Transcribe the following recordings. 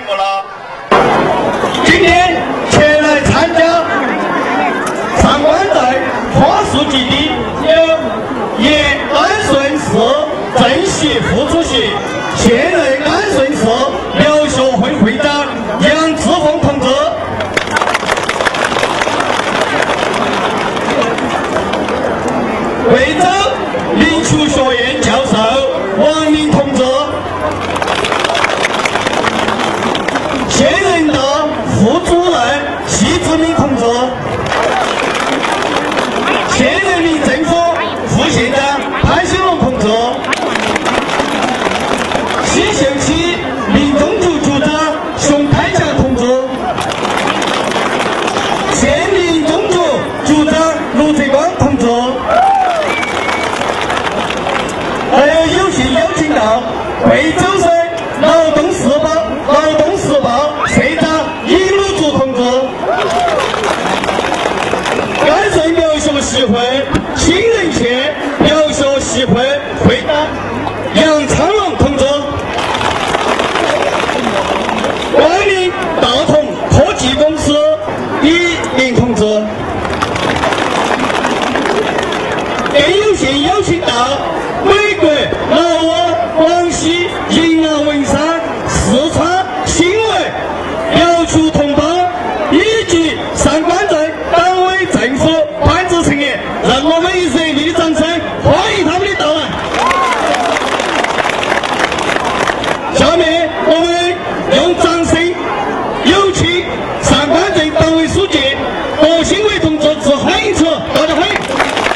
目了。 今天前来参加上关寨花树基地有现安顺市正席副主席、现任安顺市辽学会会长杨志峰同志，贵州林区学院教授王明同志，现任的副主任习志明同志，现人民政府副县长潘兴龙同志，西秀区民政局局长熊开强同志，县民政局局长卢泽光同志，还有幸邀请到贵州省劳动时报社长尹鲁竹同志，安顺辽学协会新人县辽学协会会长杨昌龙同志，万宁大同科技公司李林同志，更有幸邀请到美国、老挝、广西、云南、文山、四川、新维辽族同胞以及上关寨党委政府班子成员，让我们以热烈的掌声欢迎他们的到来。下面我们用掌声有请上关镇党委书记郭新伟同志致欢迎词，大家欢迎。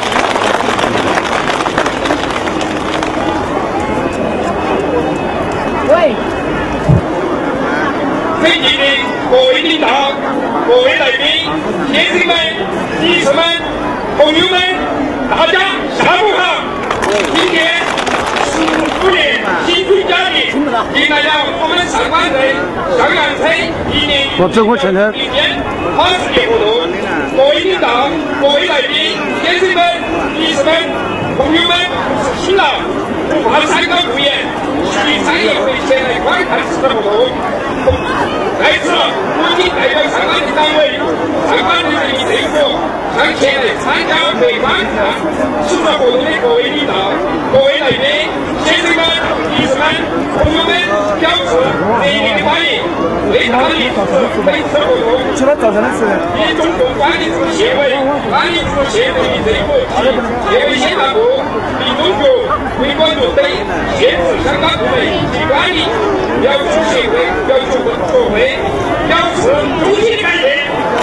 尊敬的各位领导、各位来宾、先生们、女士们、朋友们，大家下午好！今天15年新春佳节，迎来了我们上关镇向阳村1年1天花市节活动。各位领导、各位来宾、先生们、女士们、朋友们，辛劳！不怕山高路远，西山也会前来观看此次活动。在此，我谨代表上关镇党委、上关镇人民政府，向前来参加和观看此次活动的各位领导、各位来宾、先生们、女士们、朋友们表示热烈的欢迎。为大力支持本次活动，以中国管理制协会、管理制县人民政府及协会县党部、民政局、卫管局等县市相关部门及管理辽足协会、辽足学会表示衷心的感谢。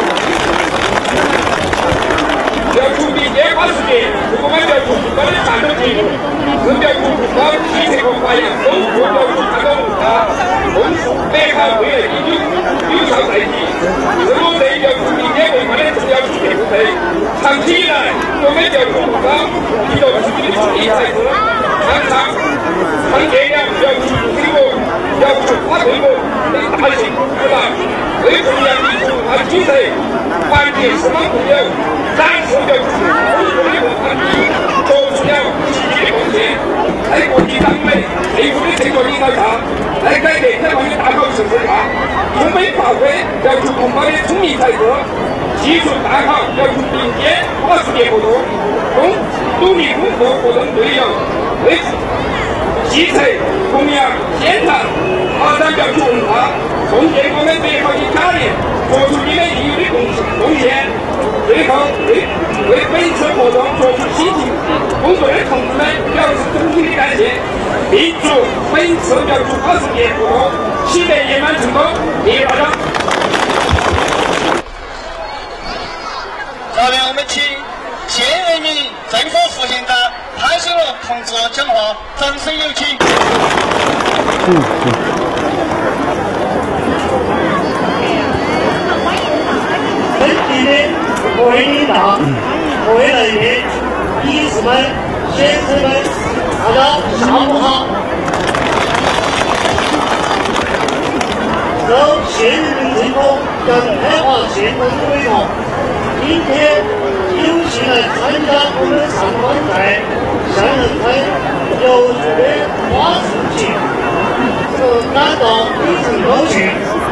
辽足民间花世界是我们辽足不高的战斗节目，是辽足不高体测和发扬丰富辽足战斗文化，丰富美好未来的有效赛季，是我们辽足民间文化的重要储备部分。长期以来，我们辽足不高提到自己的主力赛事，常见了辽足水果、辽足花队伍等大型活动，为中央民族文化精神团结四方共有，展示辽足丰富的文化底蕴，做出了积极的贡献。在国际党委政府的全国领导下，在改革开放的大好形势下，充分发挥辽足同胞的聪明才智，继续办好辽足民间花世界活动，努力巩固活动内容，为继承、弘扬、宣传、发展辽足文化，奉献我们美好的家园，做出你们应有的贡献。最后，为本次活动做出辛勤工作的同志们表示衷心的感谢，并祝本次辽足花世界活动取得圆满成功。谢谢大家。 下面我们请县人民政府副县长潘兴龙同志讲话，掌声有请。 尊敬的各位领导、各位来宾、女士们、先生们，大家下午好。受县人民政府跟开华县政府委托，今天有幸来参加我们上关寨向阳村辽足的花市节，是感到非常高兴。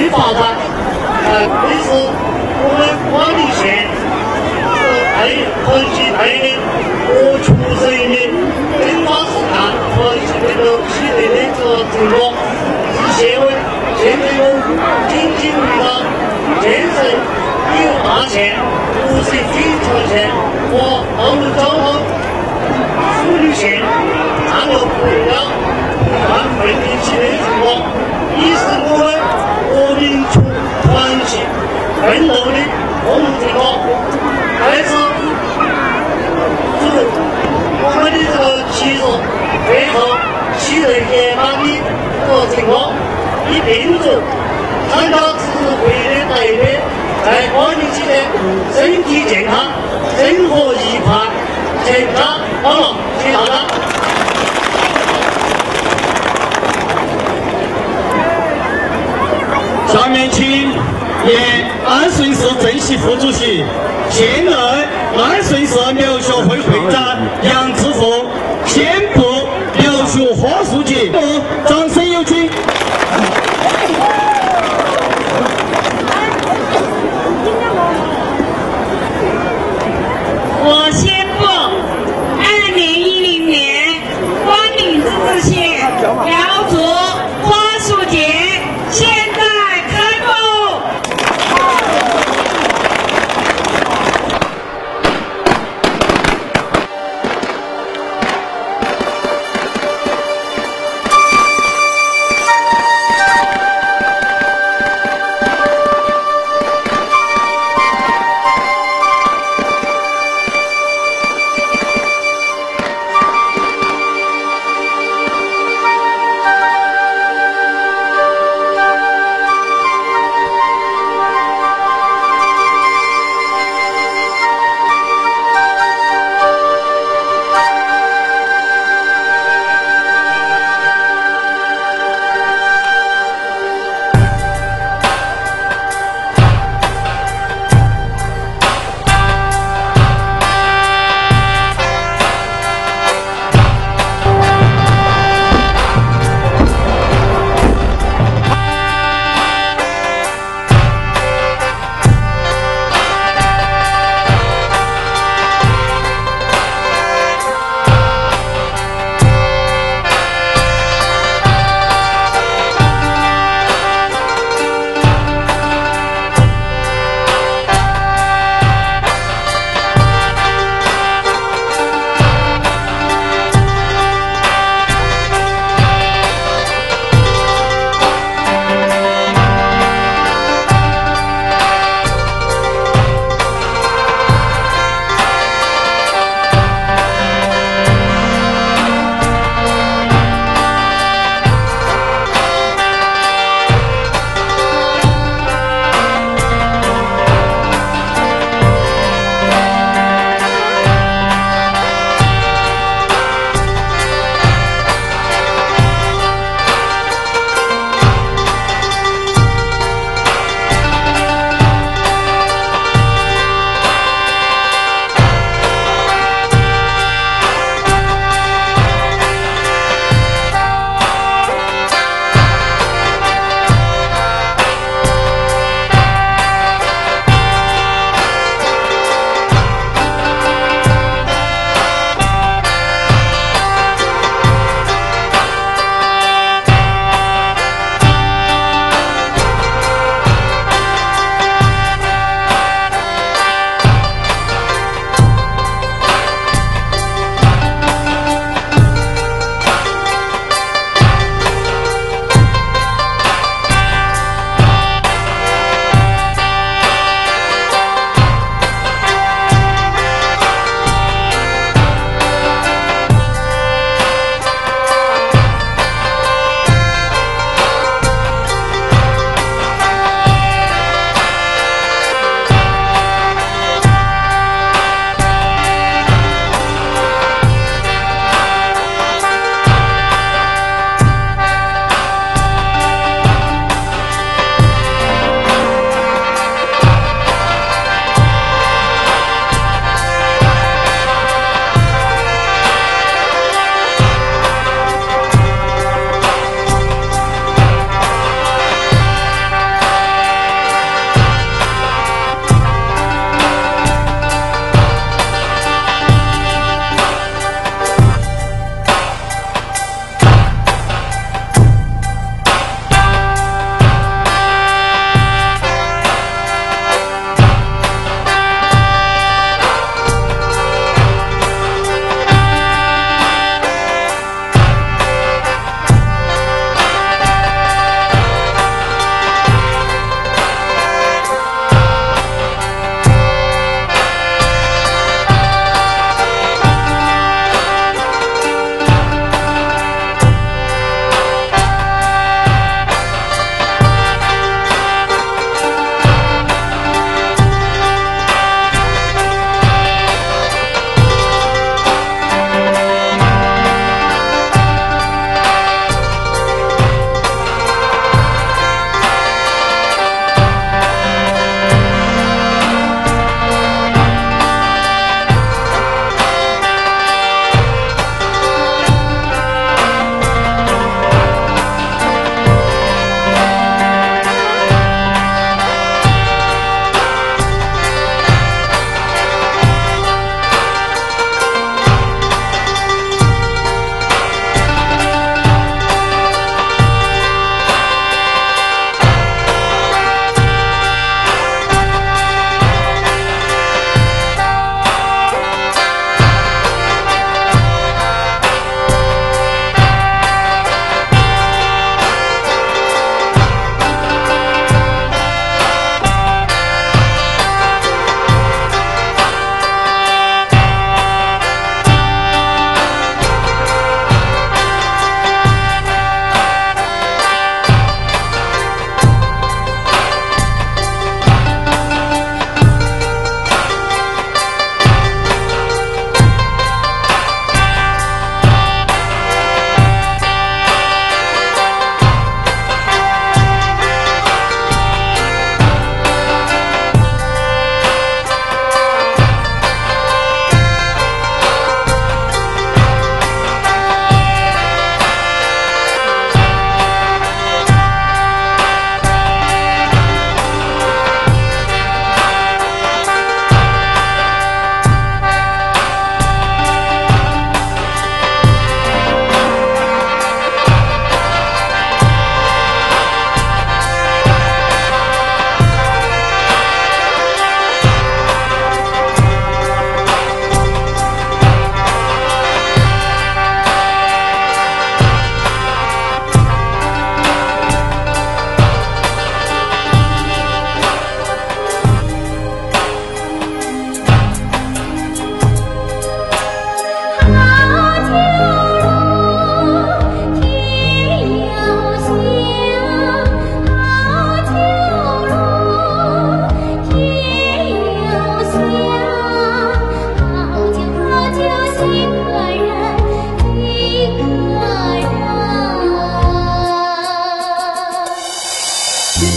发展。这是我们广陵县团结带领各出人民本法实干和这个系列的这个成果，社会现在有经济遇到建设有大县、不是经条线和道路交通辅助线战略目标按分定起的成果，也是我们国民团结奋斗的共同成果。在此，祝我们的这个旗帜背后取得圆满的这个成果，也并祝参加此次会议的代表在广陵期间身体健康，生活愉快，健康快乐。谢谢大家。 下面请原安顺市政协副主席、现任安顺市苗学会会长杨志富宣布苗学花树节，掌声有请。 我宣布，2010年广陵自治县苗族花树节现在开幕。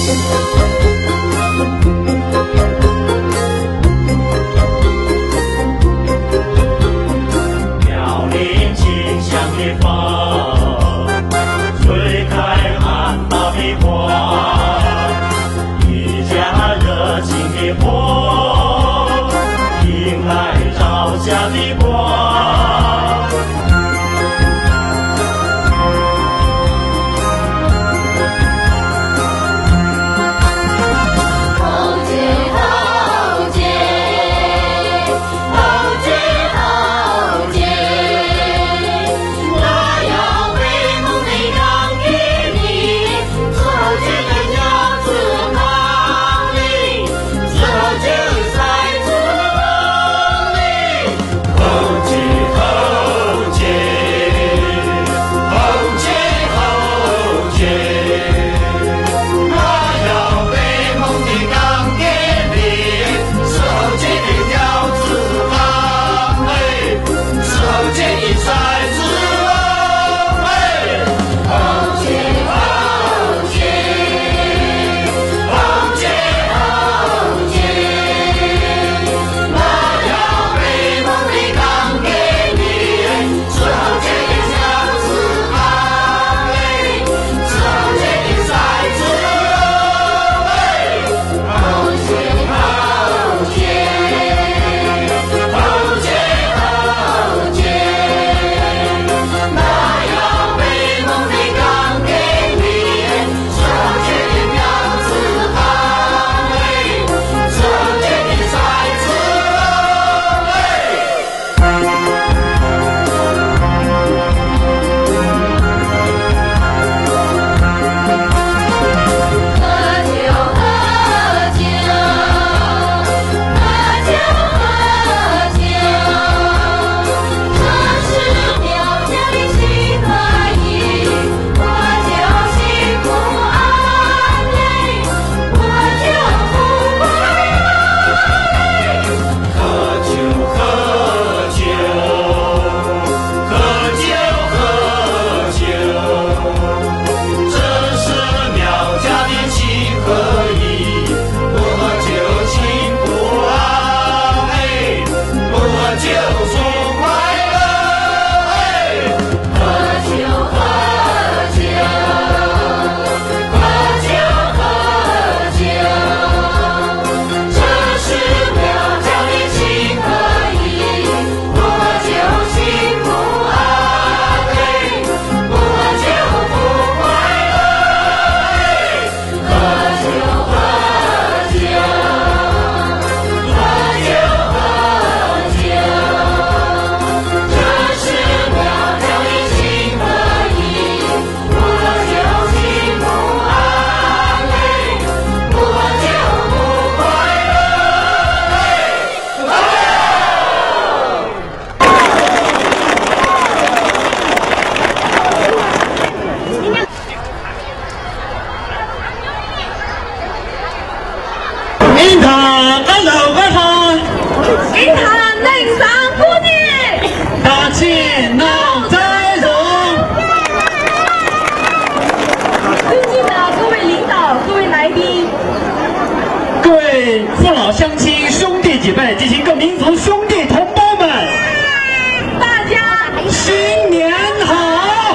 父老乡亲、兄弟姐妹及其各民族兄弟同胞们， 大家新年好！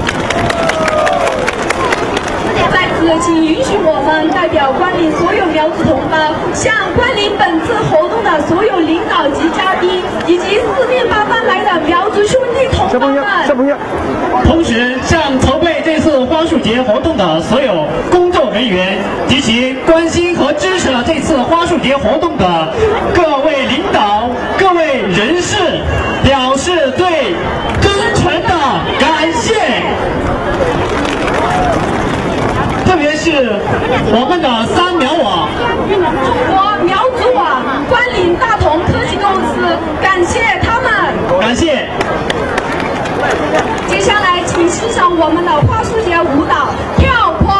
在此，请允许我们代表关林所有苗族同胞，向关林本次活动的所有领导及嘉宾，以及四面八方来的苗族兄弟同胞们， 同时向筹备这次花树节活动的所有工作人员及其关心和支持了这次花树节活动的各位领导、各位人士，表示对真诚的感谢。特别是我们的三苗网、 中国苗族网、关林大同科技公司，感谢他们， 感谢。 接下来，请欣赏我们的花树节舞蹈跳坡。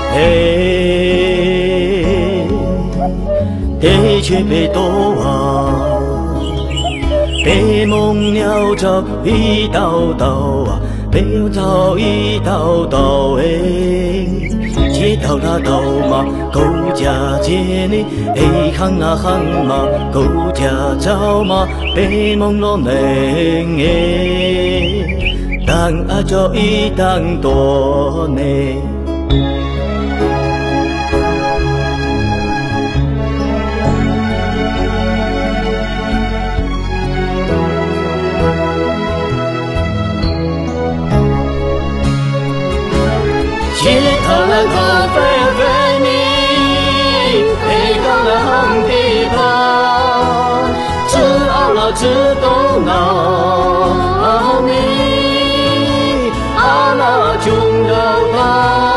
地却被多啊，被梦鸟找一道道啊，被又找一道道哎，街道那道嘛，狗家街里哎行那行嘛，狗家找嘛，被梦罗能哎，当啊找一当多呢。街头那咖啡啡你，黑高那红地方，只熬了只都闹你，阿那穷到他。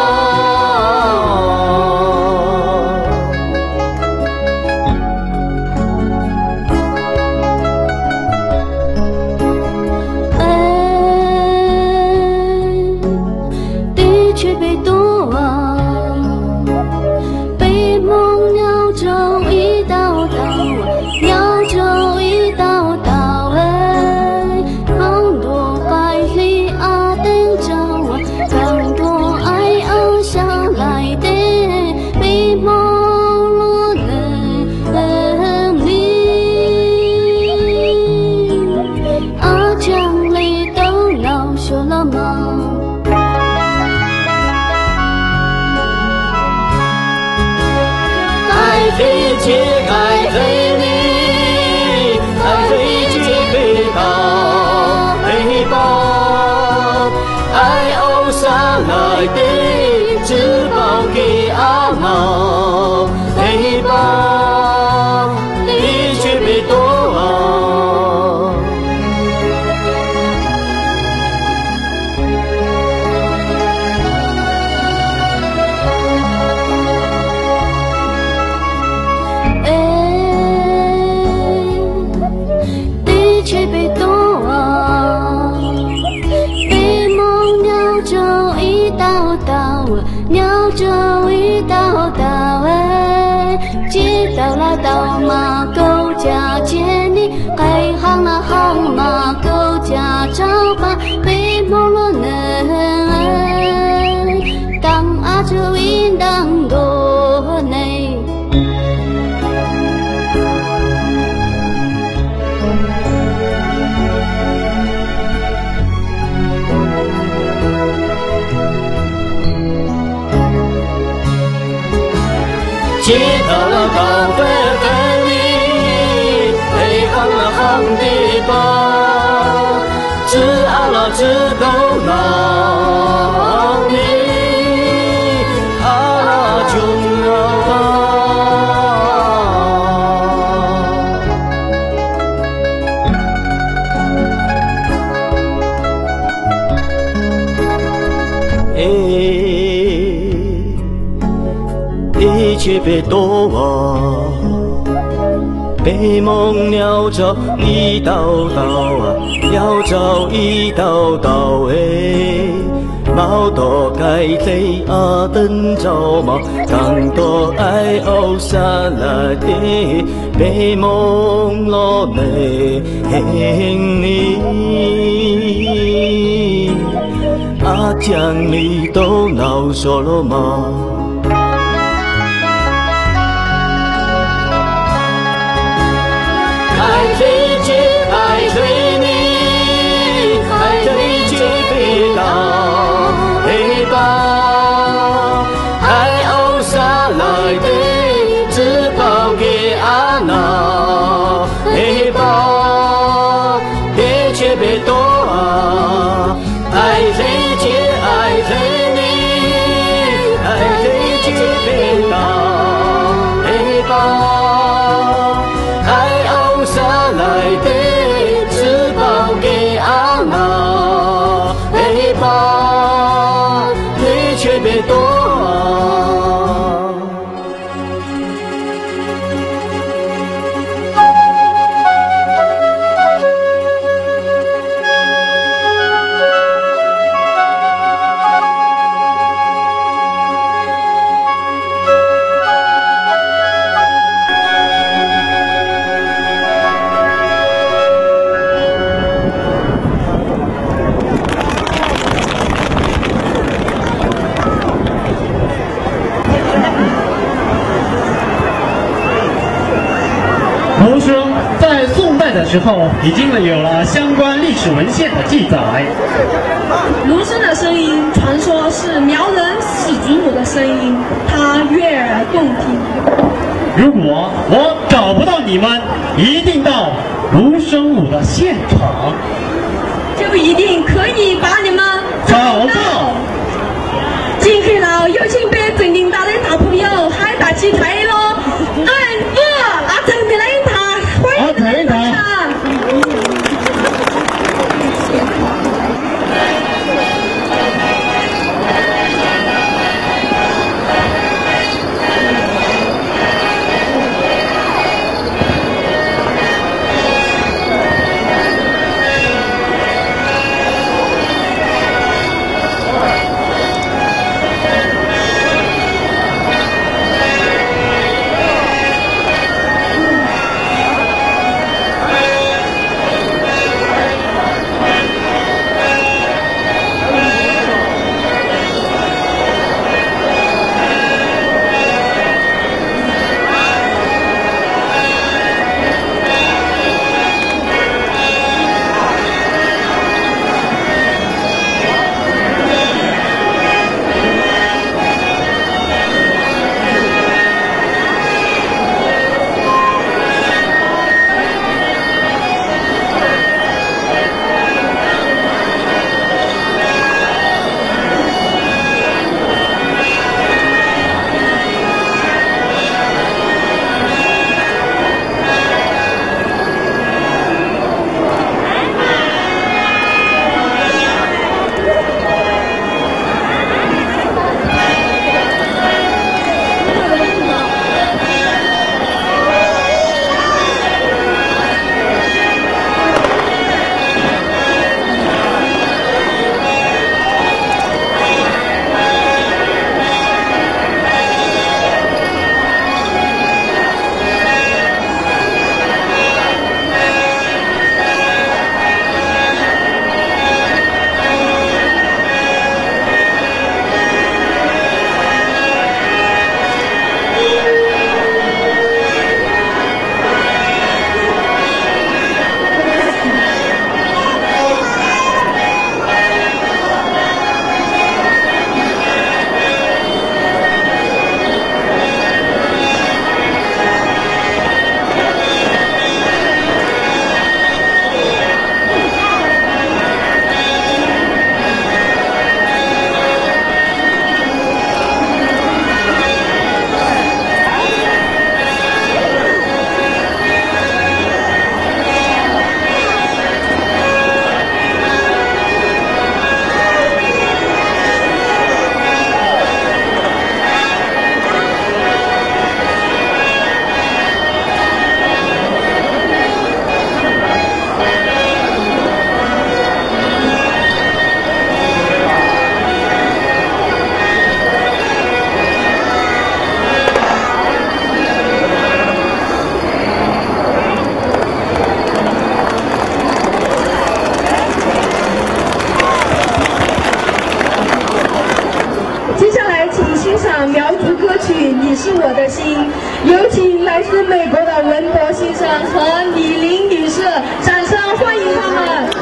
街道那高飞飞里，黑行那行地方，只熬了只都闹你，阿拉穷老却被多啊，被梦鸟找一道道啊，鸟找一道道哎，毛多该在阿登找嘛，更多爱欧沙拉的，被梦落内你，阿江里都闹说了吗？ 卢生在宋代的时候已经有了相关历史文献的记载。 卢生的声音传说是苗人始祖母的声音，它悦耳动听。 如果我找不到你们，一定到卢生舞的现场， 就一定可以把你们找到。 今天呢，有请被尊敬大的大朋友海大起台了，阿成的来他，欢迎大家。你是我的心，有请来自美国的文博先生和李玲女士，掌声欢迎他们。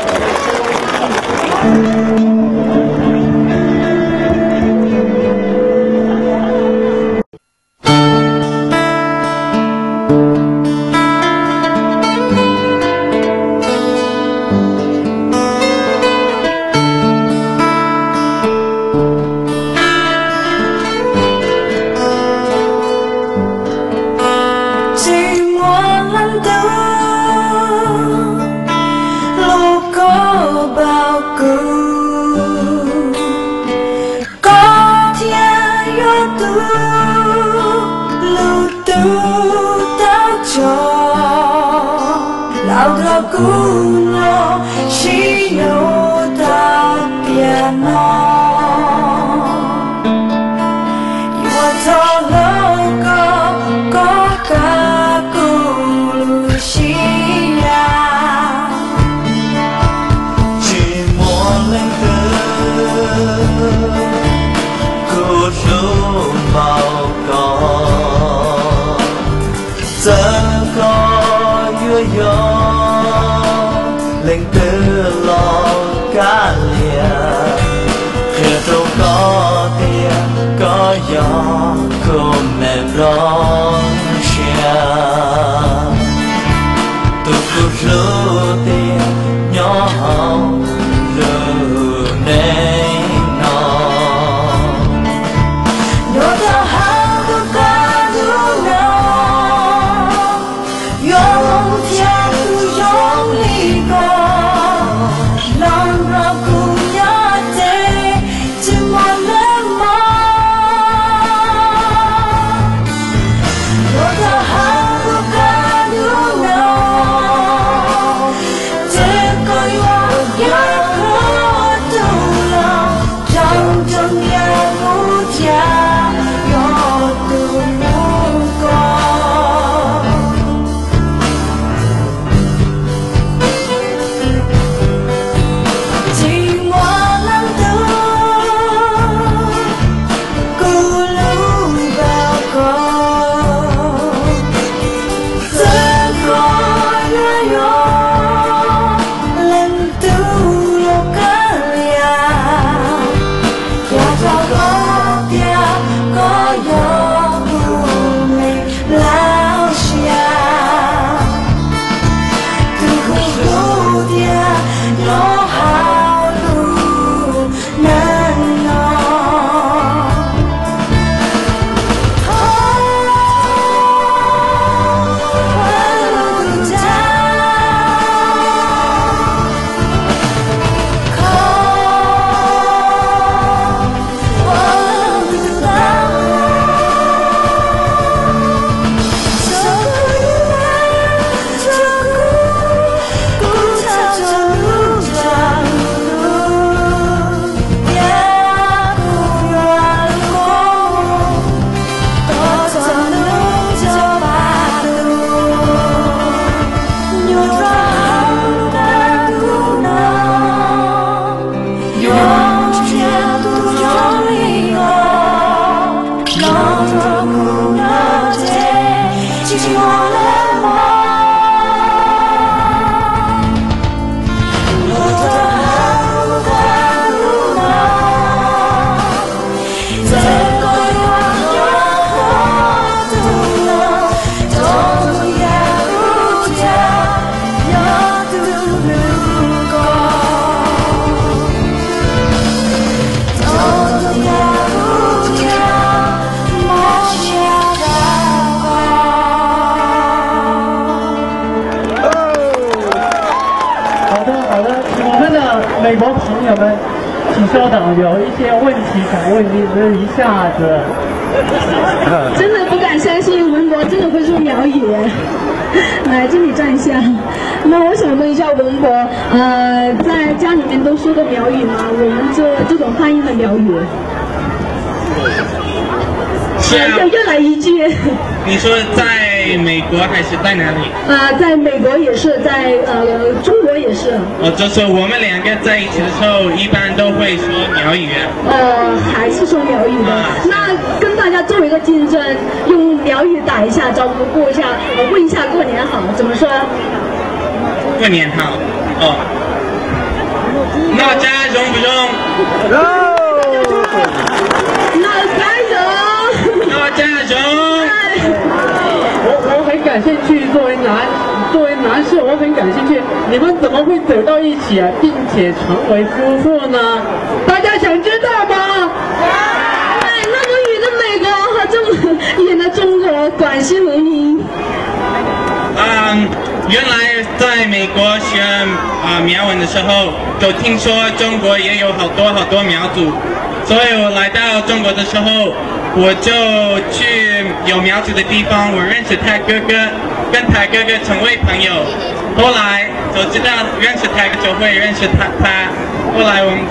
Kuno Shiyota piano Iwatoloko Kokakulushia Chimolenge Kushumauko Zengko gió come blanche từ phút lúa tia nhỏ lửa nấy nó nhớ ta hát của ca đu nào yong thiên tu yong ly co lòng ra cùng nhớ thế chỉ muốn em mơ nhớ ta hát của ca đu nào thế có yong nhớ khó tu lòng trong trong nhà ngủ cha yo tu ngu con chỉ ngoan lắm thương cứ lưu vào con sẽ gọi là yo lên tu lo cả nhà cho có tia có gió mình lao xa từ khu tia nó hao luôn nên nó 美国朋友们，请稍等，有一些问题想问你们一下子。 真的不敢相信文博真的会说苗语。来这里站一下。那我想问一下文博，在家里面都说过苗语吗？我们这种方言的苗语。 是啊。 又来一句。 你说在美国还是在哪里？ 在美国也是，在中国也是。 就是我们两个在一起的时候，一般都会说苗语。 还是说苗语的。那跟大家做一个竞争，用苗语打一下招呼，过一下，问一下过年好，怎么说？ 过年好。哦。那家容不容？ 那家容。 那家容。 我很感兴趣，作为男士，我很感兴趣，你们怎么会走到一起啊，并且成为夫妇呢？大家想知道吗？ 那么远的美国和这么远的中国，广西回民。 原来在美国学苗文的时候，就听说中国也有好多苗族，所以我来到中国的时候，我就去有苗族的地方，我认识他哥哥，跟他哥哥成为朋友，后来就知道认识他就会认识他，后来我们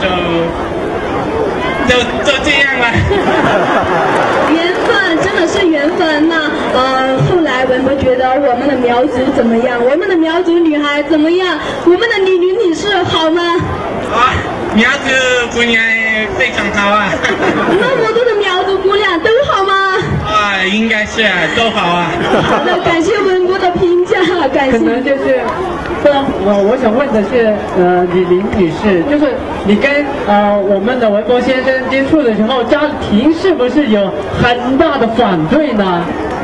就这样了。 缘分真的是缘分。那后来文博觉得我们的苗族怎么样？我们的苗族女孩怎么样？我们的李女士好吗？ 苗族姑娘非常好啊。 那么多的苗族姑娘都好吗？ 应该是都好啊。 好的，感谢文博的评价，感谢。 可能就是，我想问的是，李林女士，就是你跟我们的文博先生接触的时候，家庭是不是有很大的反对呢？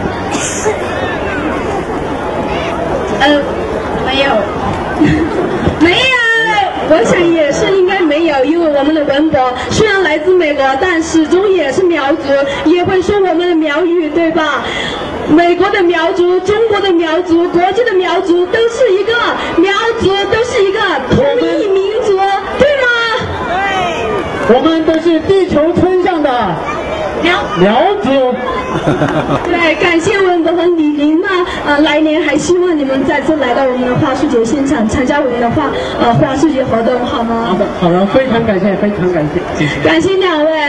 没有，没有。我想也是应该没有，因为我们的文博虽然来自美国，但始终也是苗族，也会说我们的苗语，对吧？美国的苗族、中国的苗族、国际的苗族都是一个苗族，都是一个同一民族，对吗？ 对，我们都是地球村上的苗族。 对，感谢文博和李林呢。来年还希望你们再次来到我们的花书节现场，参加我们的花书节活动，好吗？ 好的，好的，非常感谢，非常感谢，谢谢。 感谢两位。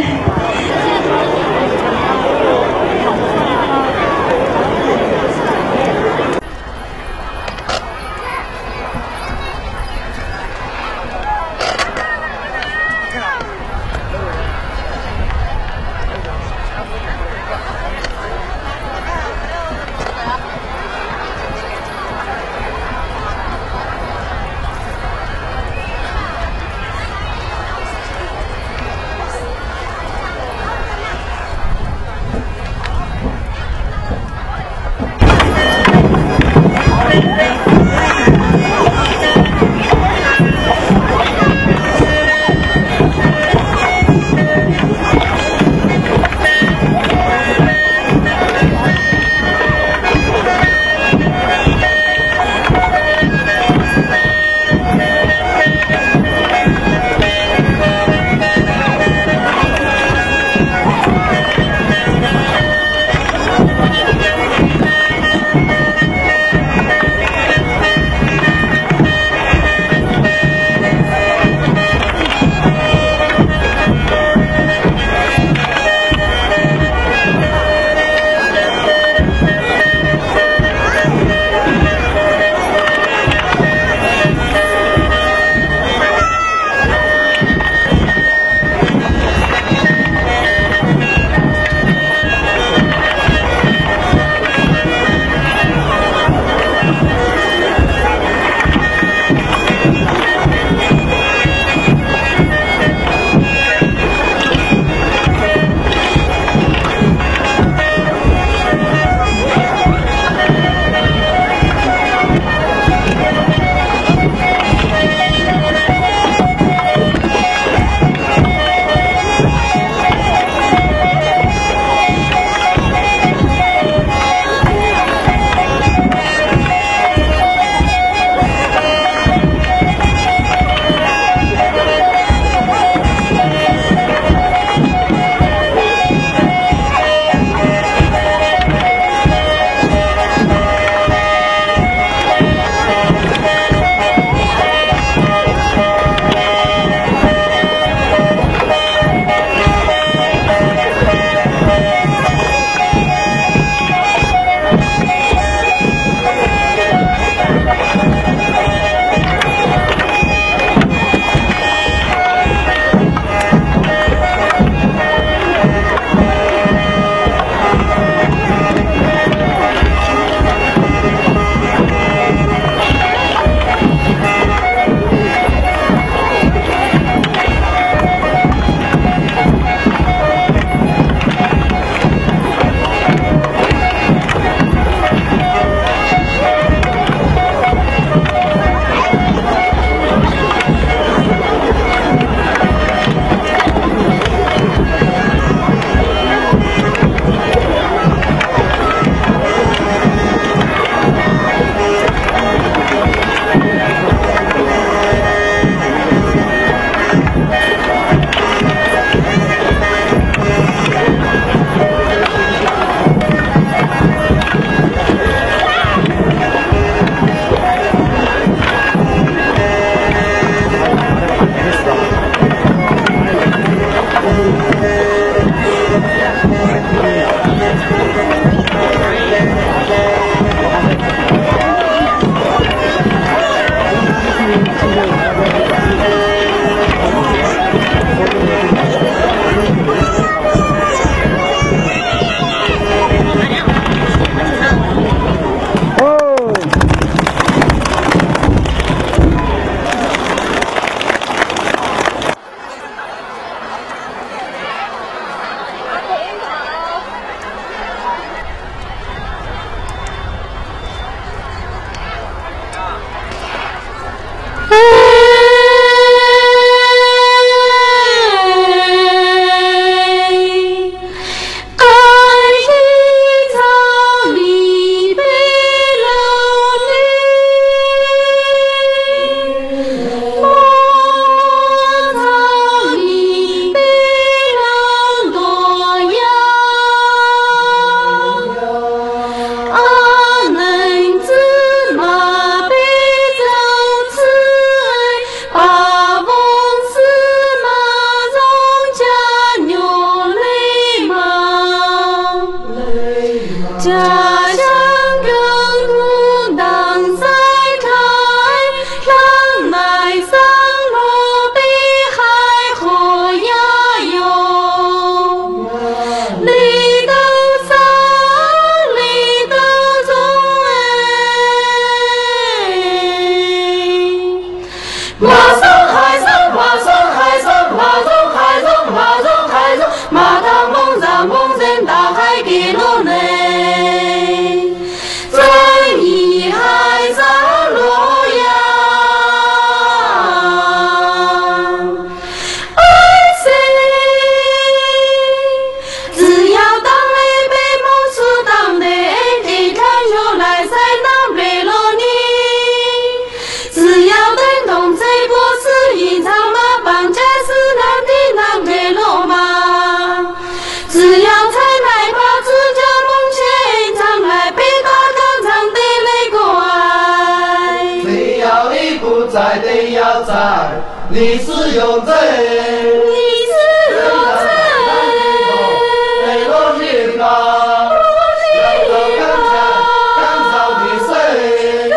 在的要在，你是有罪， 你是有罪， 被落地吧，要干燥的水，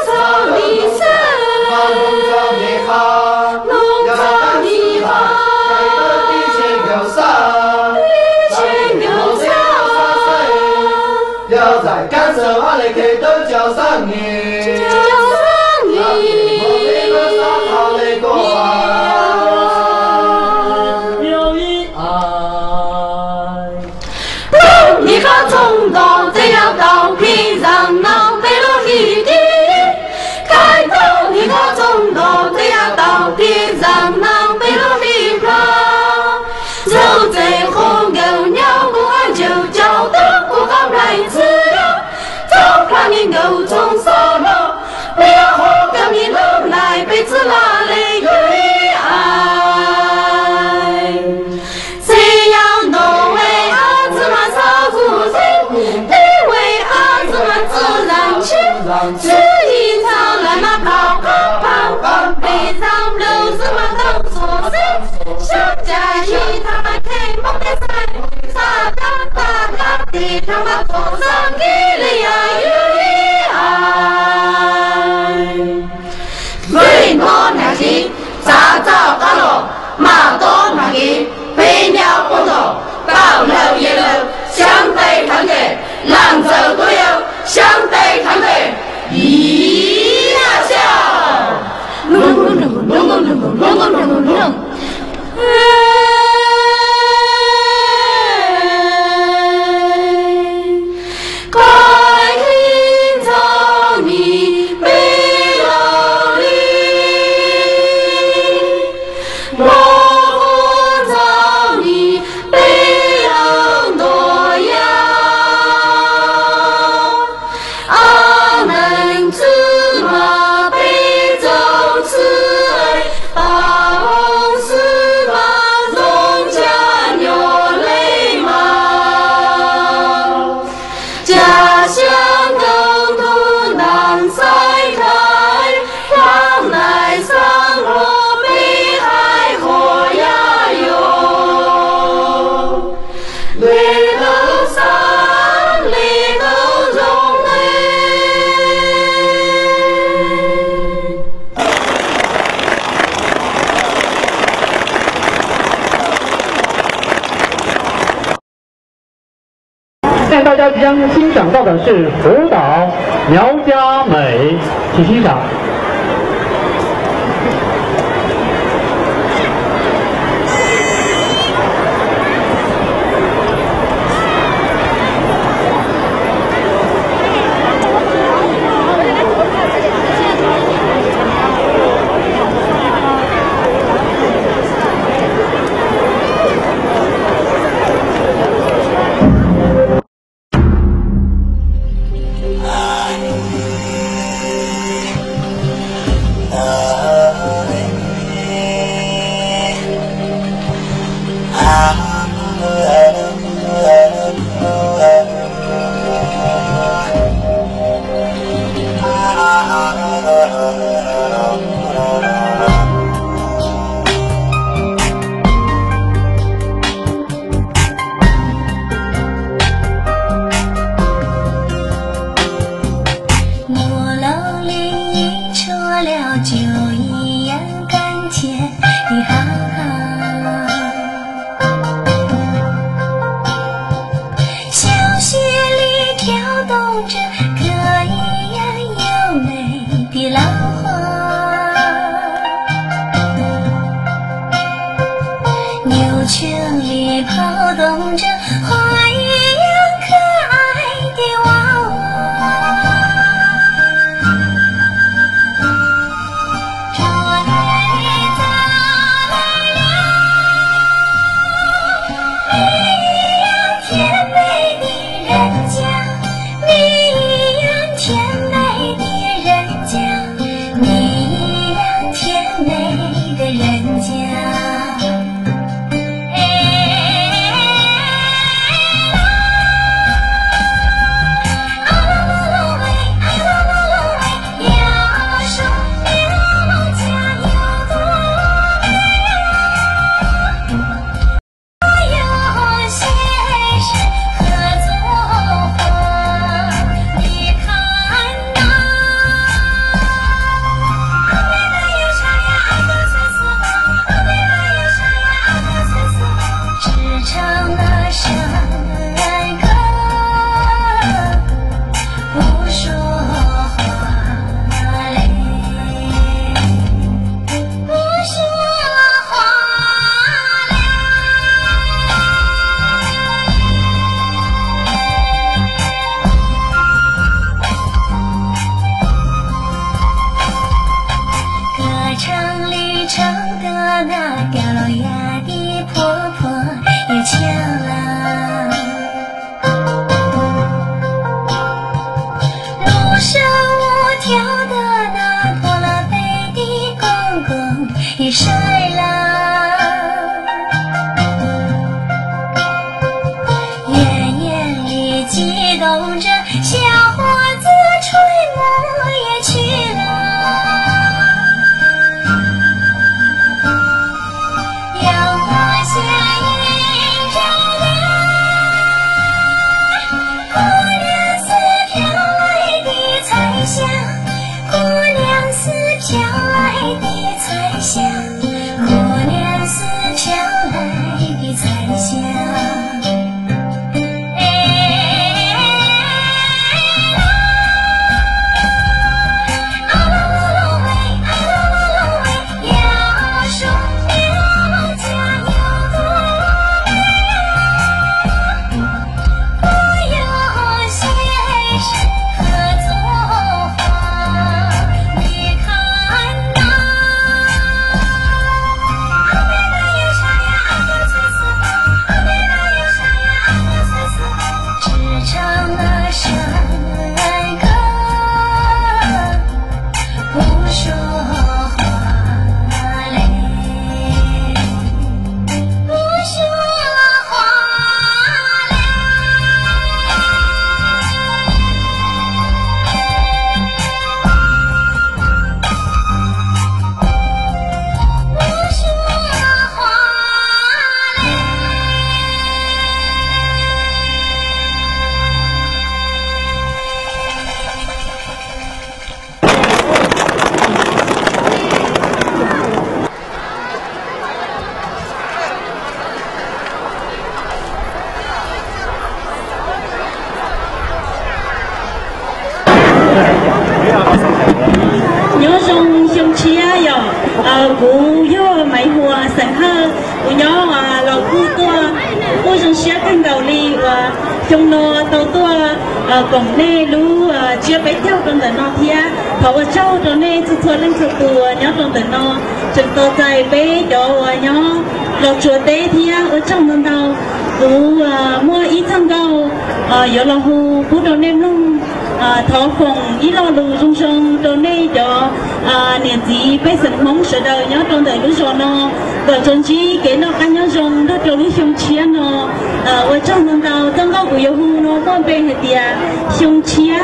把农造的好，要干起来，给的地钱有啥？要在干什么你给都交上你，我每个沙套的过有一爱。 你可冲动，这要到平让脑被落地的，开头你可冲动，这要到平让脑被落地的，走在红牛鸟不爱就叫的不敢来吃肉，走看你牛中烧肉，不要喝跟你弄来被子拉来有一爱，谁要弄为儿子们少苦心，对为儿子们自然情，吃一场来嘛跑跑，背上流什么都说谁，想在一他们开梦的赛，傻大的他们头上给了呀有一爱，为我那些早早干了，马多马给飞鸟不走，高楼一楼相对看的，兰州都有相对看的，一呀笑，隆隆隆隆隆隆隆隆隆隆隆。 现在大家即将欣赏到的是舞蹈《苗家美》，请欣赏。 人家。 动着，小伙子吹磨也去了。杨花下映着凉，姑娘似飘来的彩霞，姑娘似飘来的彩霞，姑娘似飘来的彩霞。 姑有买花生喝，姑娘啊老姑多，姑上学跟道理啊，中罗多多讲内路接被跳动的那天，他我找着内只错人错多，鸟动的那，正都在北角啊鸟，老做地天我找不到，姑摸一张高有老虎不到内弄。thọ phồng ý lo lù rung sông đồ này cho niềm gì bây giờ mong sợ đời nhớ trong đời lúc rồi nó và chân chỉ cái nó ăn nhớ rong đó trong lúc xong chia nó ở trong năm đầu trong góc của yêu nó có bên thì xong chia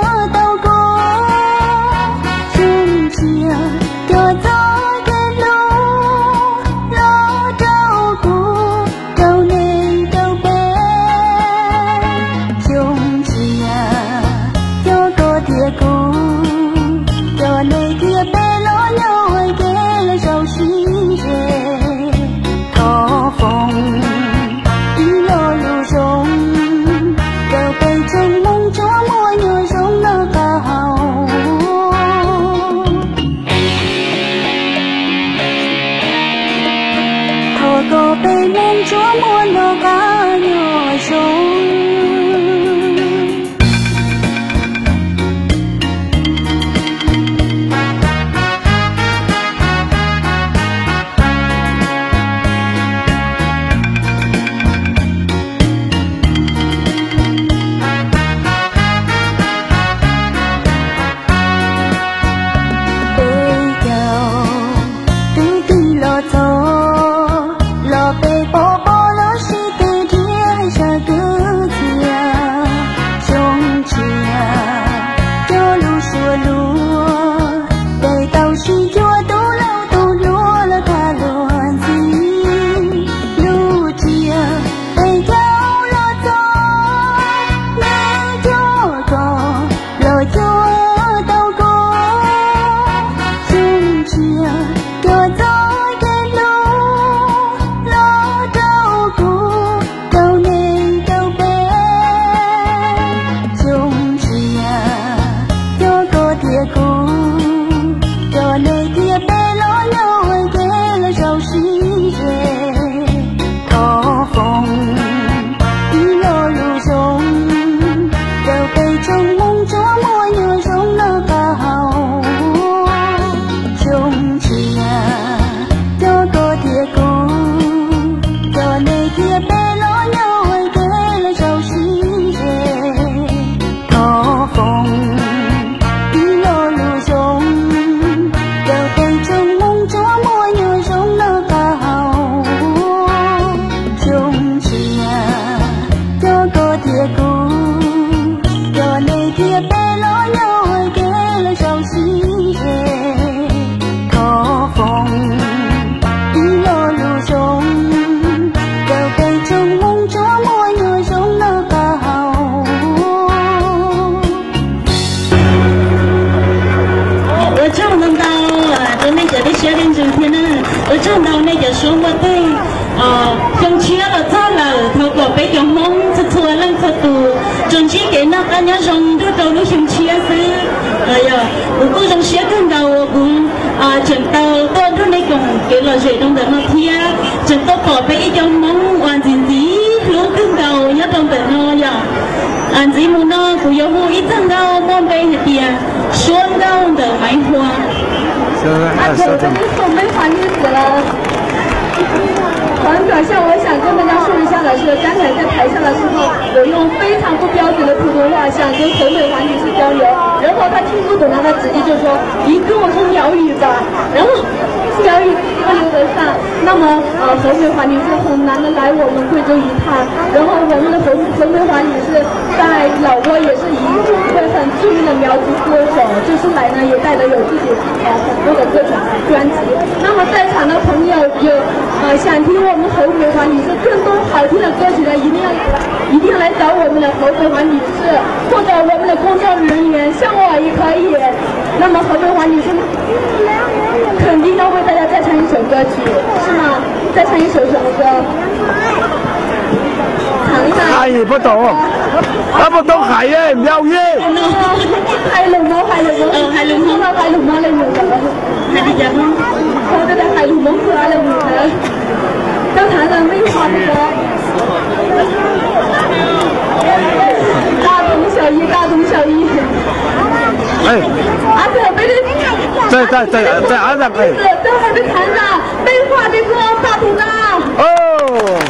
cho gió cái lối 找能到都那个的小点昨天呢，我找到那个说我对中秋了早了，透过北京梦是错了错度，中秋给那个人送都到了中秋是，哎呀，我估中秋更高我估全到多都那种给了水中的那天，全都过北一种梦完全是路更高一种的那样。安吉木呢，古有木一整高梦北的边，双高的梅花。 我这里后梅花女子了。很搞笑，我想跟大家说一下的是，刚才在台上的时候，我用非常不标准的普通话想跟侯美华女士交流，然后她听不懂，她直接就说：“你跟我说苗语吧。”然后苗语交流得上。那么侯美华女士很难得来我们贵州一趟，然后我们的侯美华女士在老挝也是一位很著名的苗族歌手，就是来呢也带着有自己很多的各种专辑。那么在场的朋友有想听我们侯美华女士更多好听的歌曲呢，一定要来找我们的侯美华女士，或者我们的工作人员，像我也可以。那么侯美华女士肯定要为大家再唱一首歌曲，是吗？再唱一首什么歌？唱一下。 係不懂，不懂係嘅，唔有嘢。 係龍貓，係龍貓，係龍貓啦，係龍貓嚟唔得啦，係啲人咯。我哋係龍貓過嚟唔得。剛才的梅花的歌，大同小異，大同小異。 哎， 對，俾你。 在岸上哎。 等我哋看着梅花的歌，大同的。 哦。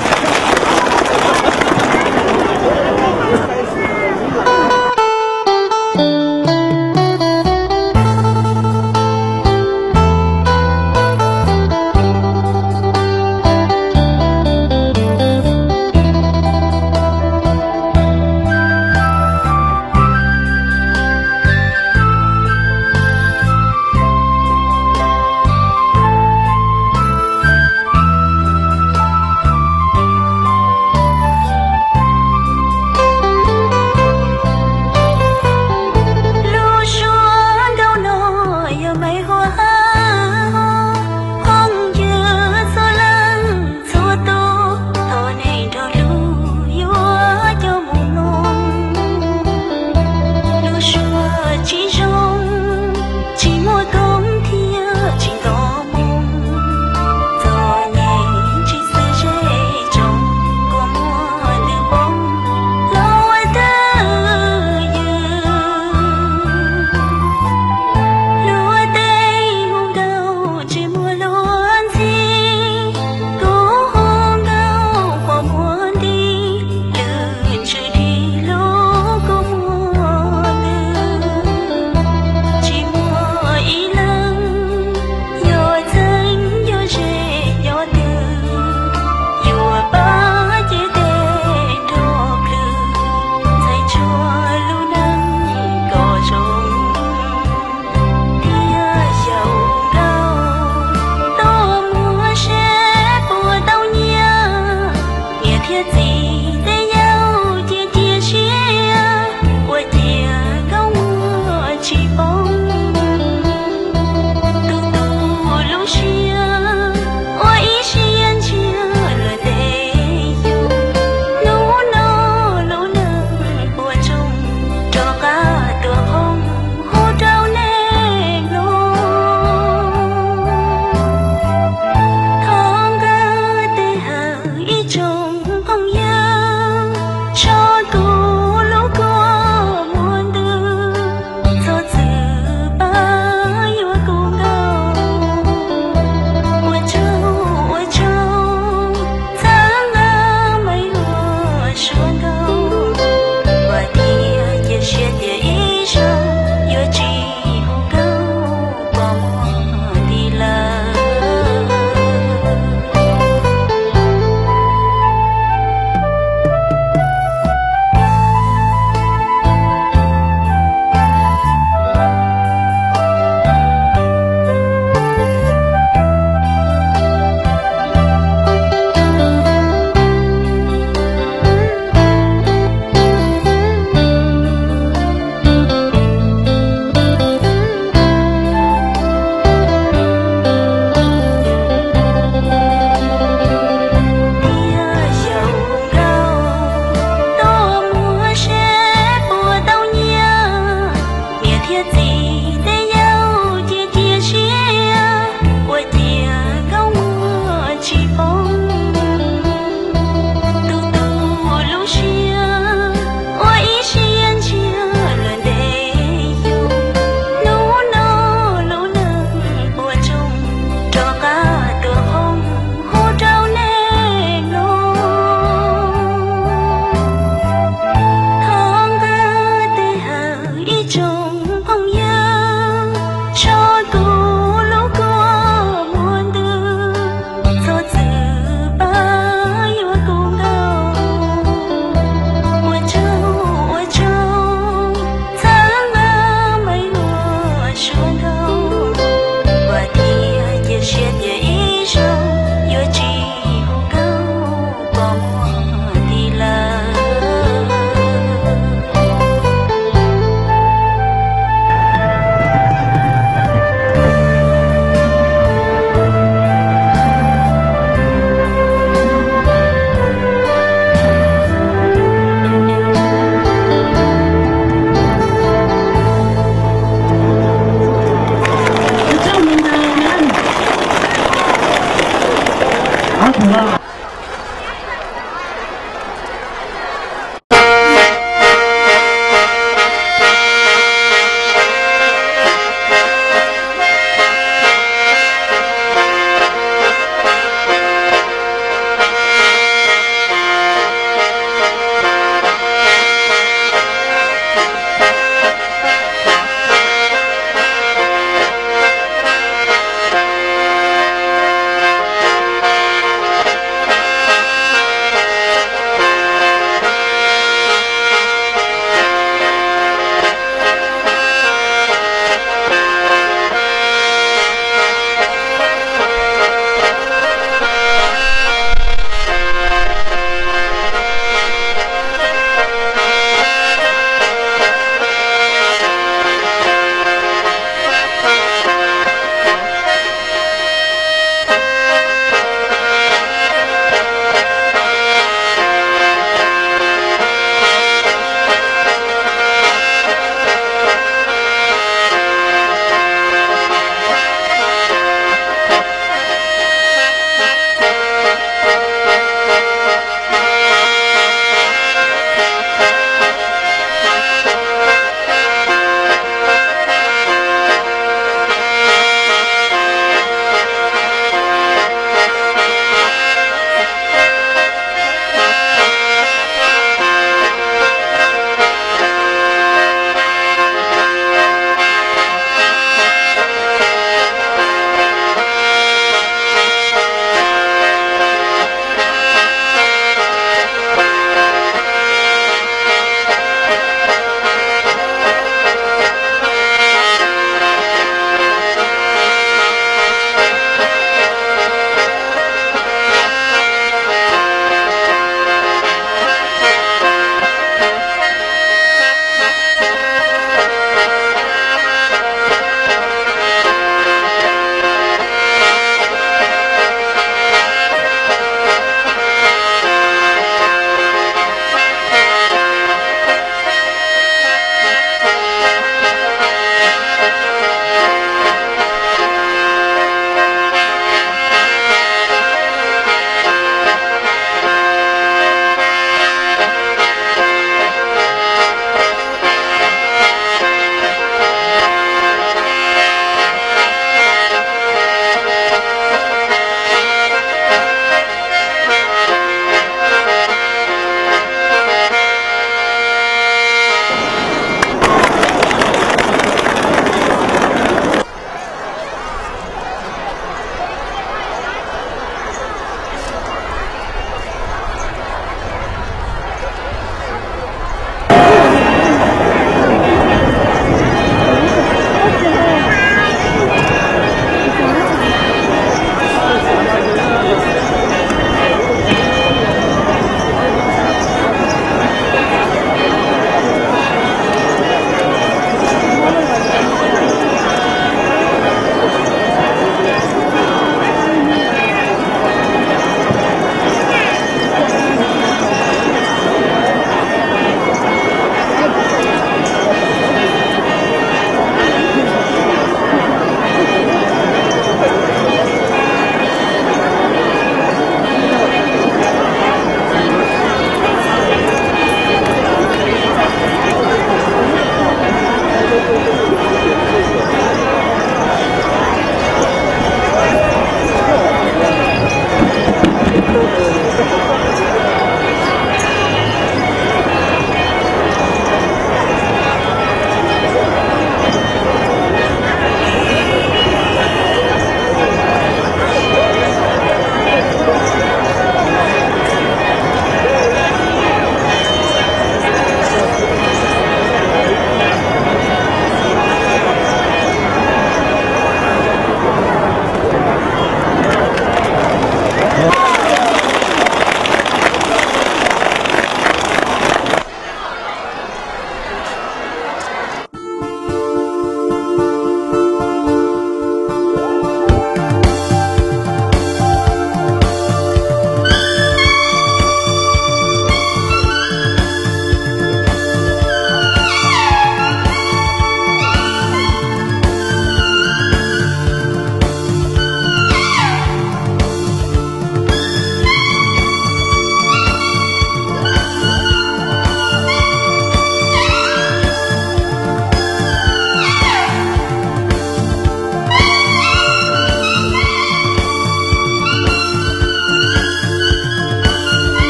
苦啊。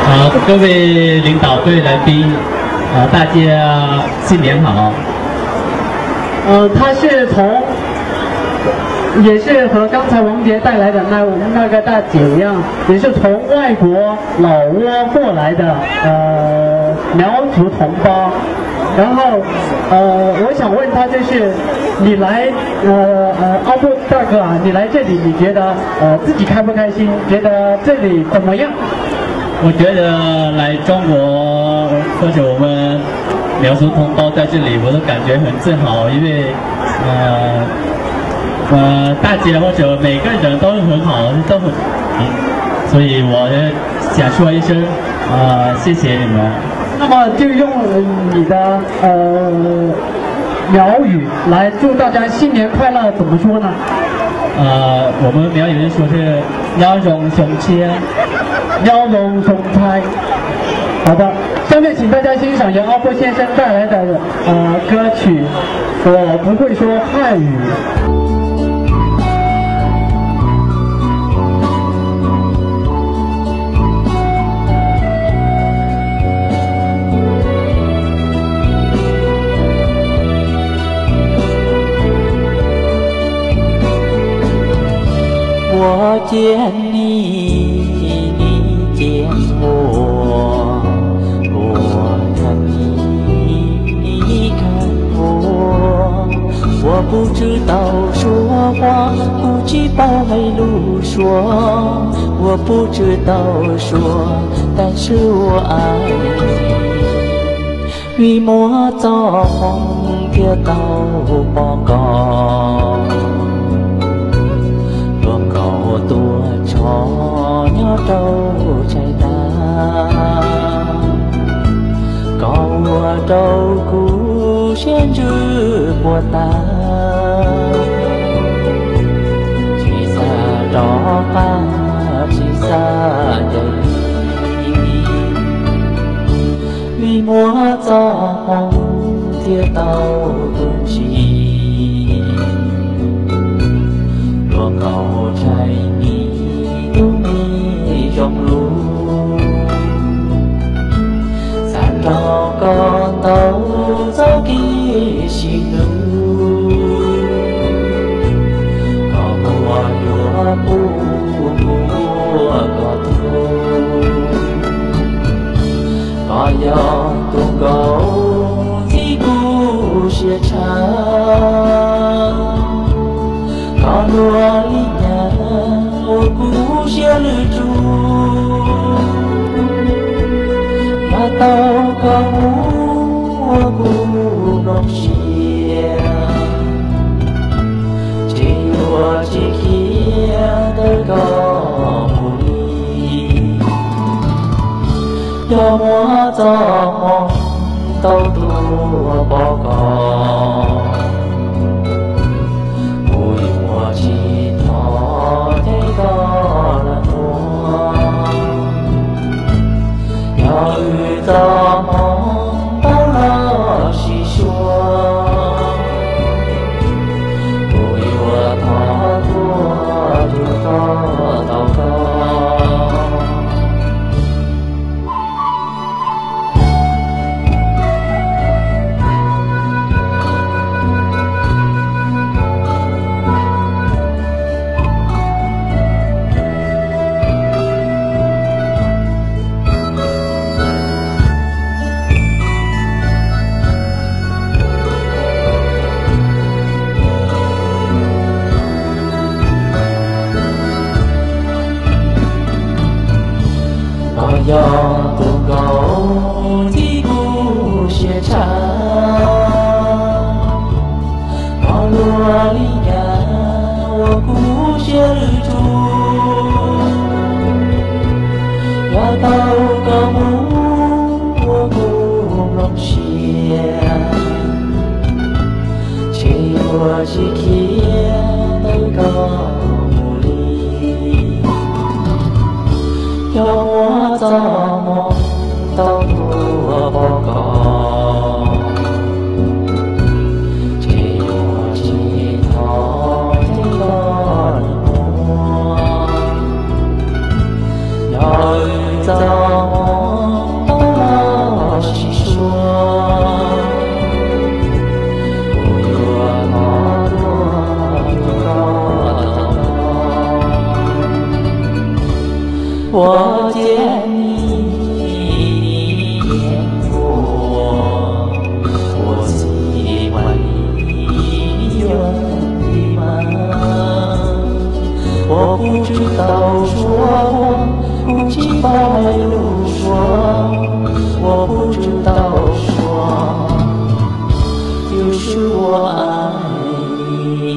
各位领导、各位来宾，大家新年好。 他是也是和刚才王杰带来的那个大姐一样，也是从外国老挝过来的苗族同胞。然后我想问他，就是你来阿布大哥啊，你来这里，你觉得自己开不开心？觉得这里怎么样？ 我觉得来中国或者我们苗族同胞在这里，我都感觉很自豪，因为大姐或者每个人都很好，都很，所以我想说一声谢谢你们。 那么就用你的苗语来祝大家新年快乐，怎么说呢？ 我们苗语说是鸟荣雄切， 鸟荣雄猜。好的，下面请大家欣赏由阿波先生带来的歌曲。我不会说汉语。 我见你，你见我，我看你，你看我。我不知道说话，不惧白露说。我不知道说，但是我爱你。雨抹早红的到报告。多吵鸟都在打，高我都孤身直播打，去撒着吧，去撒的雨抹早红的到东西，若高柴中路，三道高都走给西路，高过越不过高头，高要渡高的故事长，高落里面我故乡的住。到高我不能想，只我只看的高里，要我怎么都多报告，不用我其他的高了多，要怎么把那细说？不与我他过就祷告。要渡高的故事长，高落里呀，我故乡住，要到高木我不能想，只我是看到高木里，要我怎么都多报告，只有我其他的高我，要怎么见你脸过，我喜欢你远的吗？我不知道说，不知道路说，我不知道说，就是我爱你。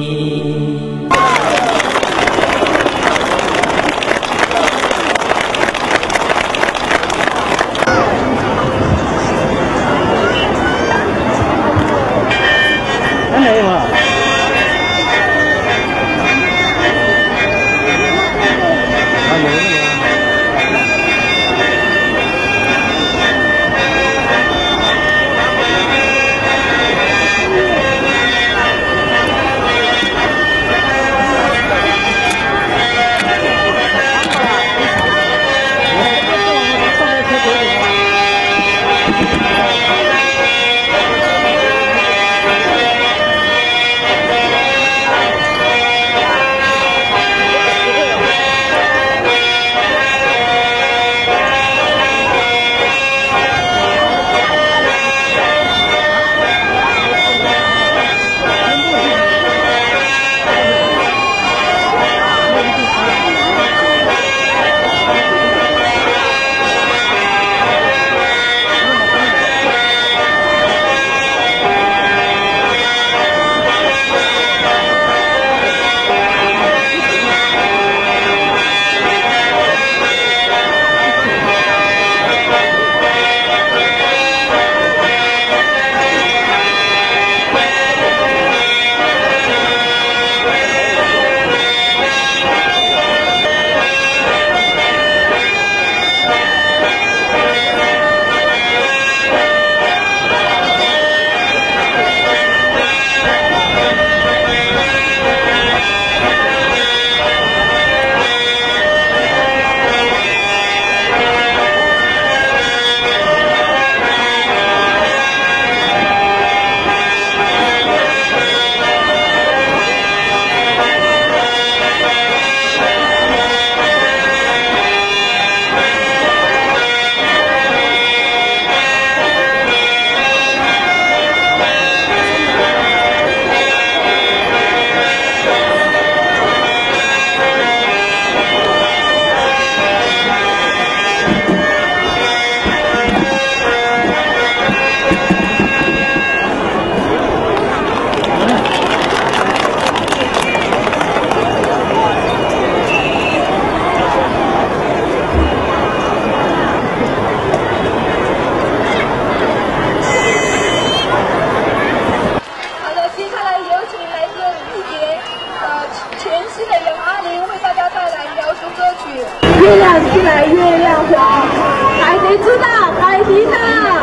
月亮起来，月亮晃，海谁知道，海底长。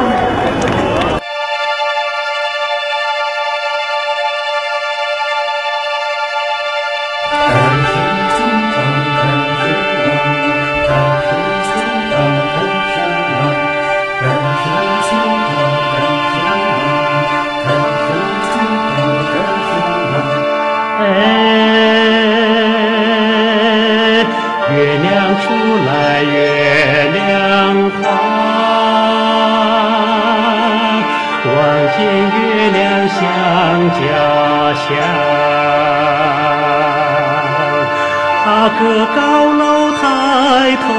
月亮出来，月亮晃，望见月亮像家乡。个高楼抬头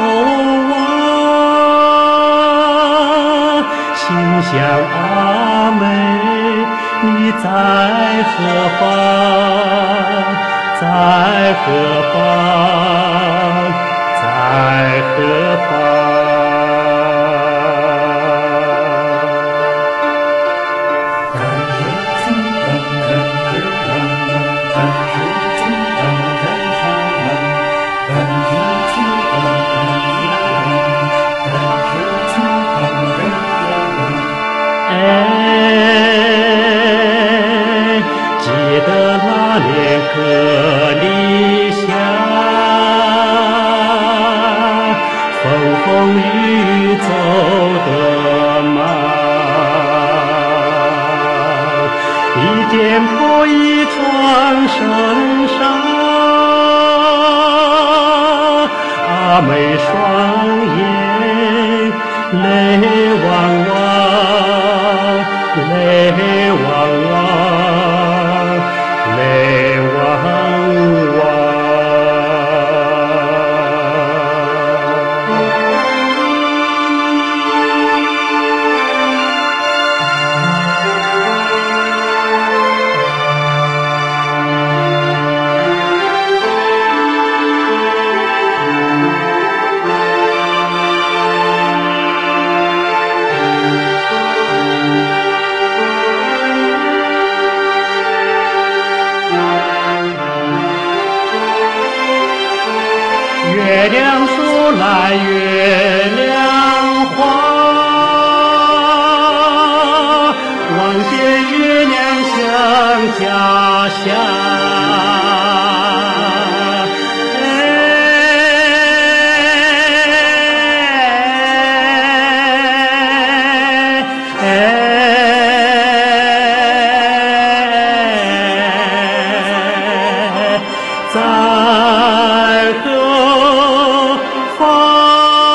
望，心想阿妹你在何方？在何方？在何方？记得那年歌里响，风风雨雨走得忙，一件破衣穿身上， 阿妹双眼泪汪汪，泪汪汪，泪汪汪。月亮出来，月亮花，望见月亮像家乡。在何方？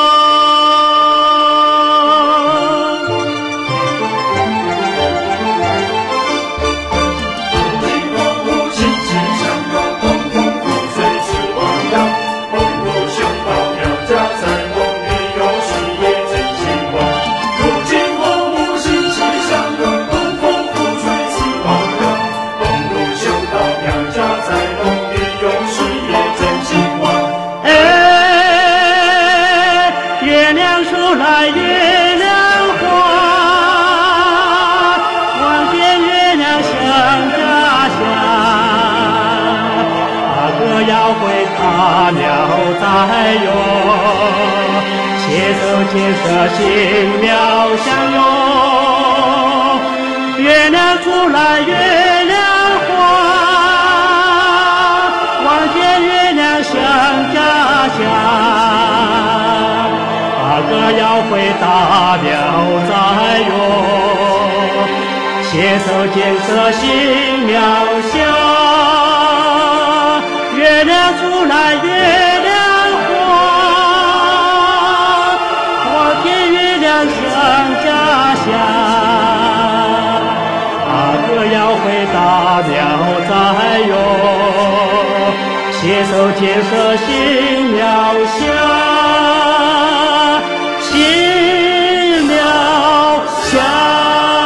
大鸟在哟，携手建设新苗相拥。月亮出来，月亮花，望见月亮像家乡。阿哥要回大鸟在哟，携手建设新苗乡。月亮出来，月亮花，望见月亮像家乡。阿哥要回大鸟在哟，携手建设新苗乡，新苗乡。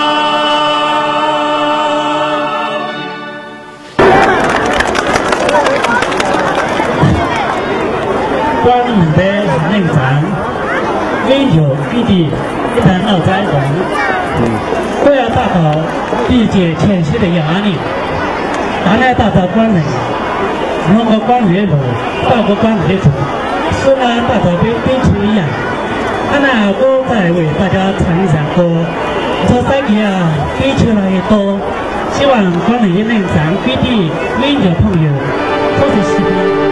关于的内场，研究基地一谈到在工，都要达到理解前期的压力，当然达到管理，通过管理路，包括管理组，虽然达到跟前一样，当然我再为大家唱一下歌，这3年啊，给出了也多，希望管理内场基地研究朋友都是视频。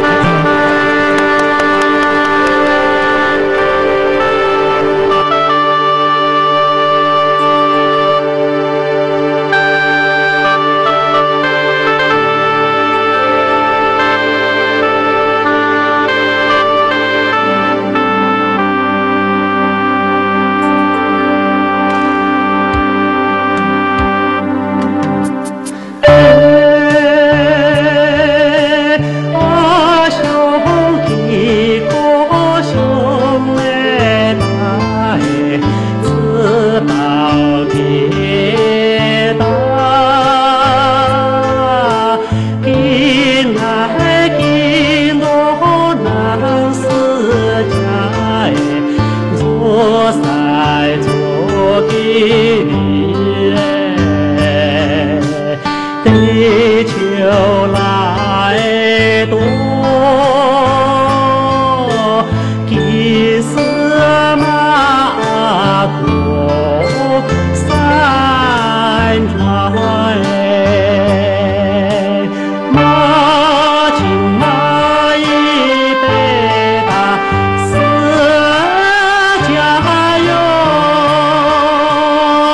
地球来多，金丝马过山川，马金马一北大四家哟。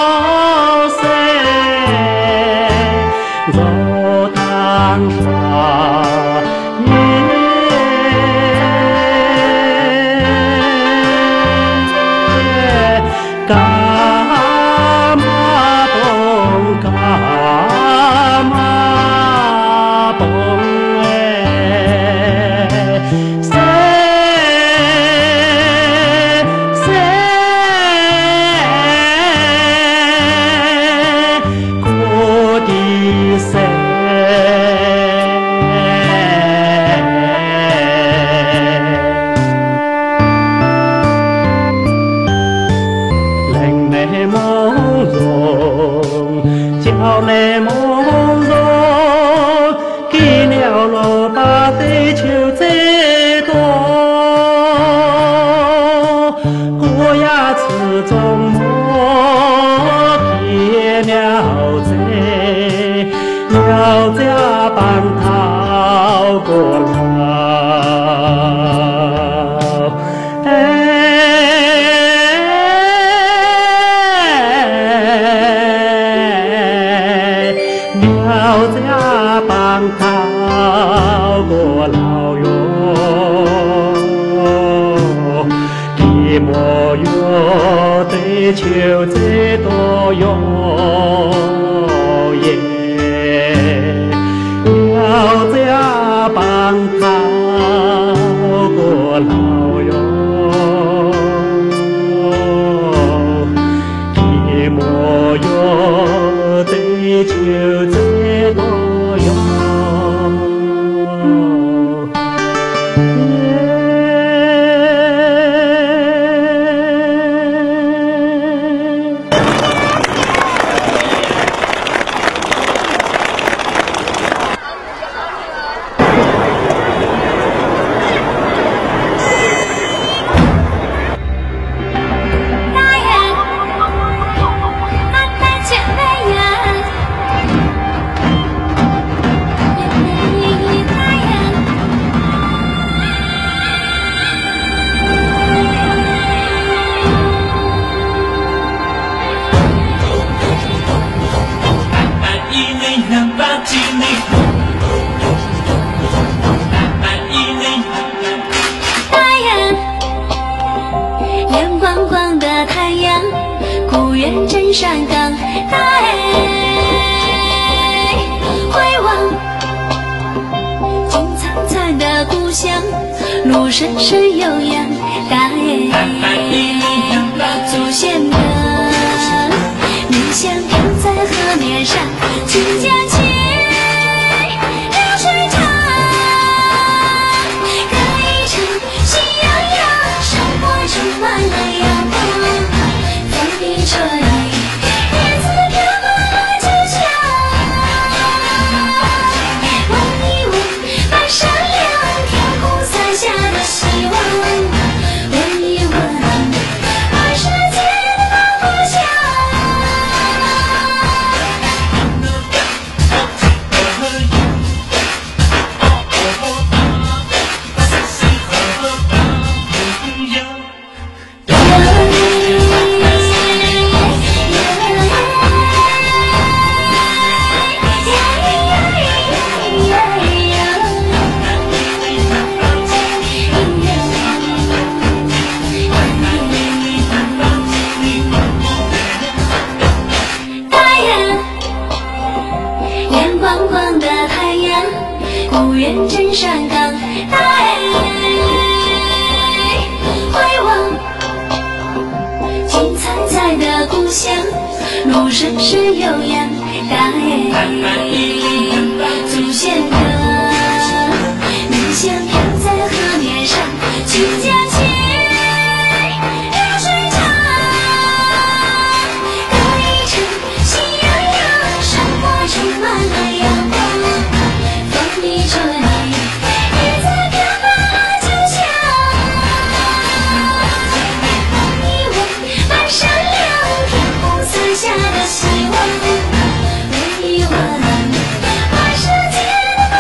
下的希望，唯一我能把世界的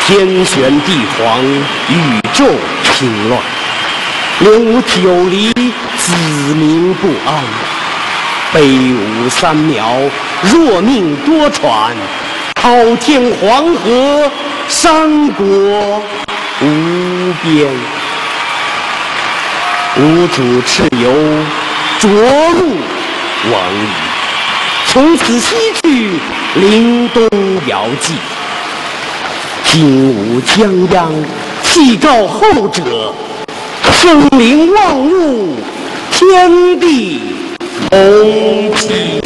天旋地晃，宇宙平乱，六九离，子民不安。北五三苗，弱命多舛，滔天黄河，山国无边。无主蚩尤，着陆亡矣。从此西去，临东遥寄。今吾将央，弃告后者，生灵忘物，天地同期。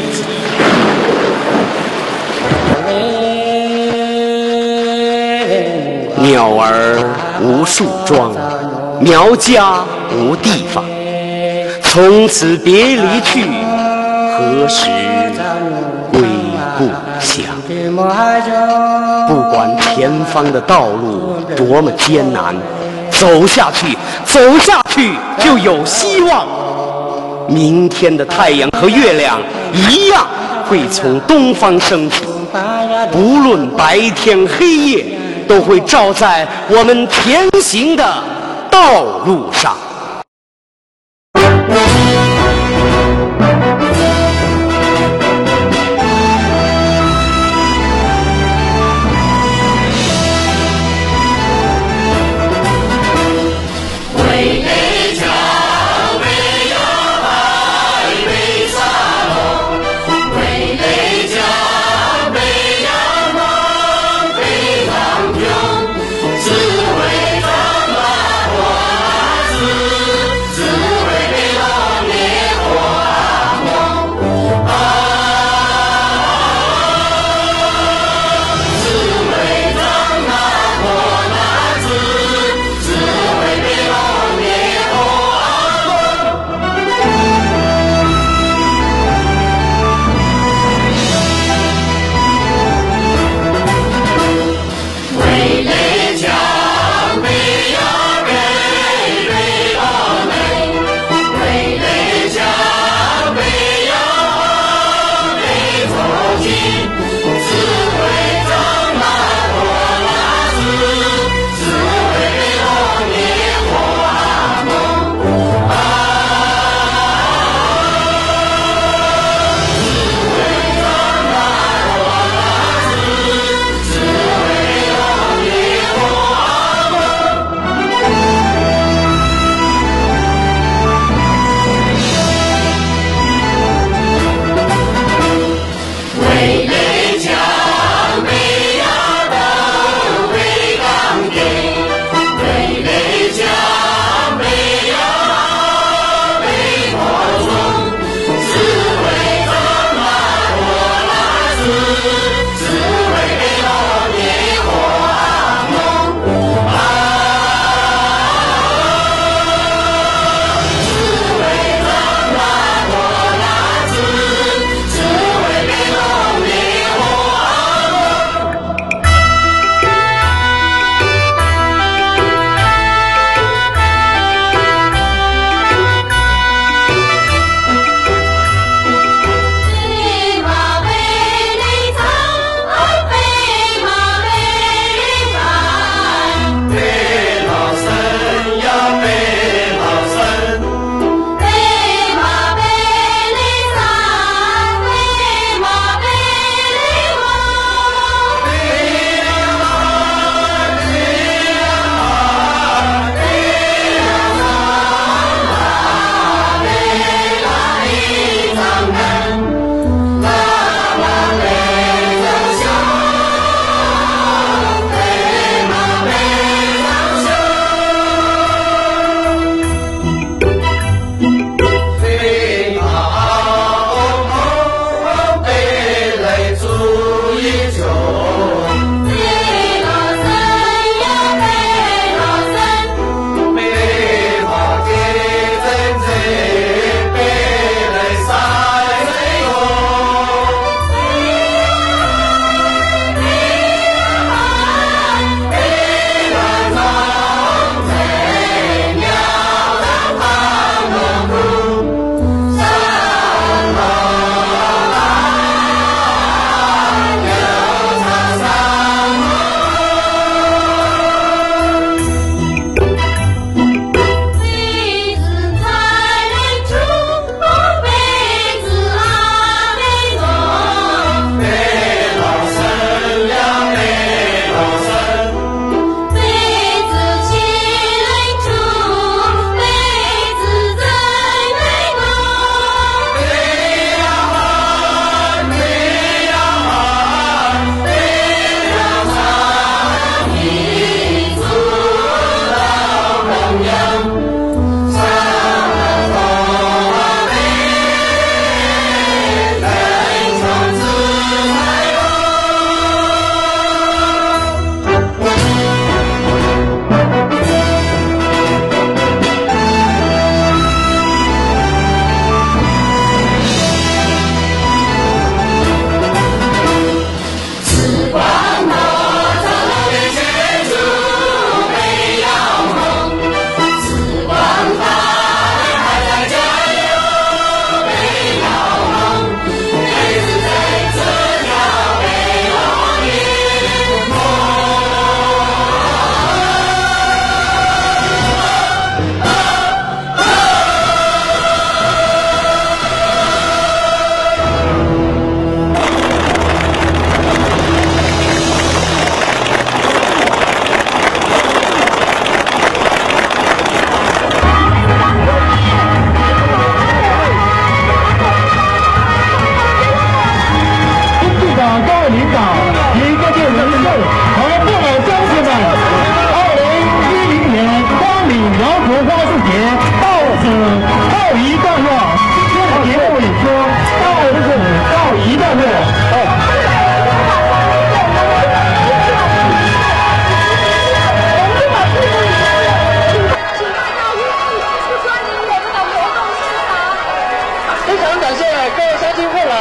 鸟儿无树桩，苗家无地方。从此别离去，何时归故乡？不管前方的道路多么艰难，走下去就有希望。明天的太阳和月亮一样会从东方升起，不论白天黑夜，都会照在我们前行的道路上。 自为咱们活子。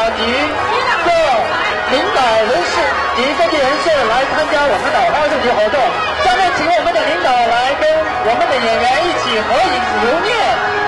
及各领导人士及各界人士来参加我们的花市节活动。下面请我们的领导来跟我们的演员一起合影留念。